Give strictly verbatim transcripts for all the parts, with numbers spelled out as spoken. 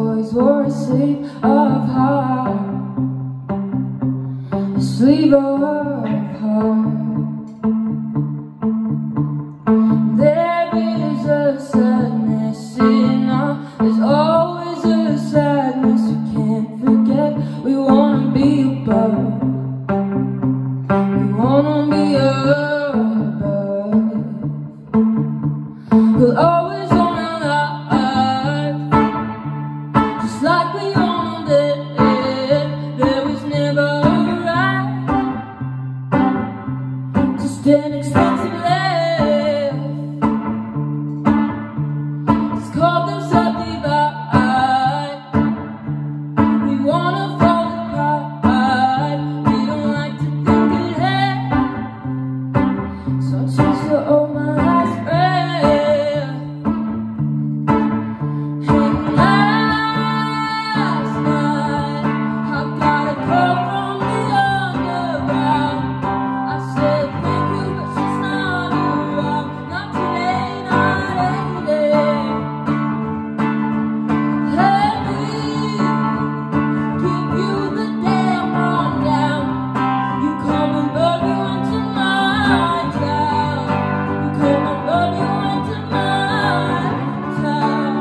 always wore a sleeve of heart, a sleeve of heart. There is a sadness in all, there's always a sadness we can't forget. We wanna be above, we wanna be above. We'll always wanna life, just like we owned it. There was never a right, just an expensive life. It's called the subdivide. We wanna fall apart, we don't like to think ahead. So I choose to own my last breath. And last night I got a call from the underground. I said thank you, but she's not around. Not today, not any day. Let me give you the damn rundown. You come and love you into my town. You come and love you into my town.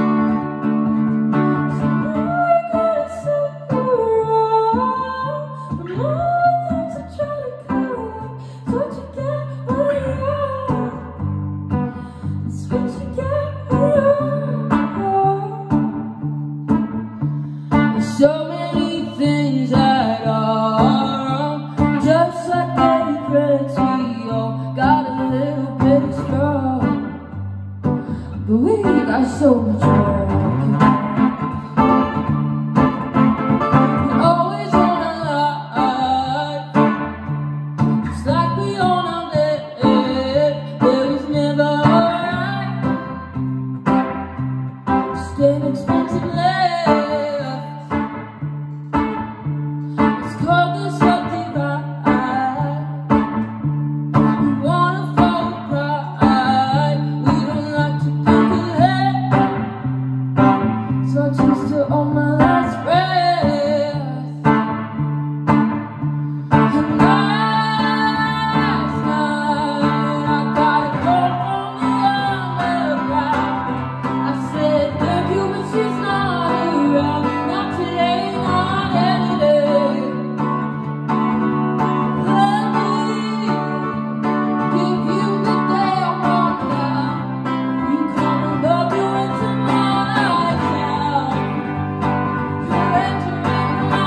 So now I gotta say you're wrong. From all the things I try to cover up, it's what you get when you're young. It's what you get when you're young. There's so many things that are wrong, just like any threads we all got a little bit of straw, but we got so much more. We always wanna life, just like we owned it. There was never a right, just an expensive life. It's called the subdivide. We wanna fall apart, we don't like to think ahead. So I choose to own my last breath. And last night I got a call from the underground. I said thank you, but she's not around. Not today, not any day. Let me give you the damn rundown. You come and love you into my town. You're entering my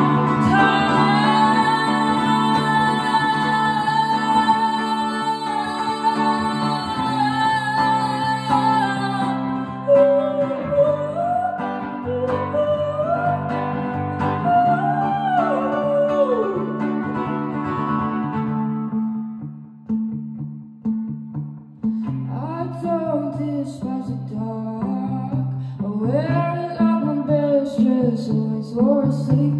I don't despise the dark. I wear it like my best dress, always wore a sleeve